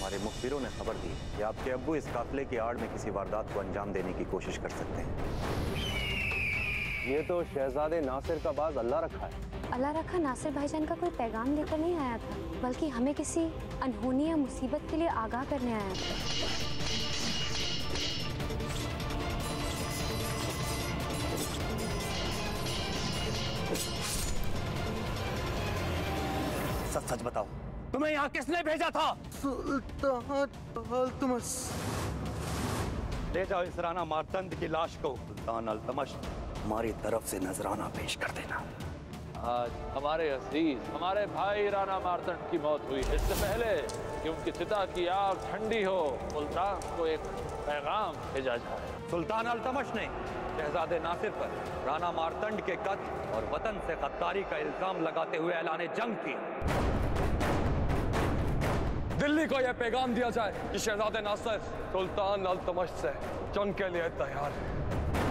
हमारे मुखबिरों ने खबर दी कि आपके अब्बू इस काफिले की आड़ में किसी वारदात को अंजाम देने की कोशिश कर सकते हैं। ये तो शहजादे नासिर का बाज अल्लाह रखा है। अल्लाह रखा नासिर भाईजान का कोई पैगाम लेकर नहीं आया था, बल्कि हमें किसी अनहोनी या मुसीबत के लिए आगाह करने आया था। सच सच बताओ, तुम्हें यहाँ किसने भेजा था? सुल्तान अल्तमश। ले जाओ इस राना मार्तंड की लाश को। सुल्तान अल्तमश, हमारी तरफ से नजराना पेश कर देना। आज हमारे अजीज, हमारे भाई राना मार्तंड की मौत हुई। इससे पहले कि उनकी चिता की आग ठंडी हो, सुल्तान को एक पैगाम भेजा जाए। सुल्तान अल्तमश ने शहजादे नासिर पर राना मार्तंड के कत्ल और वतन से गद्दारी का इल्जाम लगाते हुए ऐलान जंग किया। दिल्ली को यह पैगाम दिया जाए कि शहजादे नासिर सुल्तान अल्तमश से जंग के लिए तैयार है।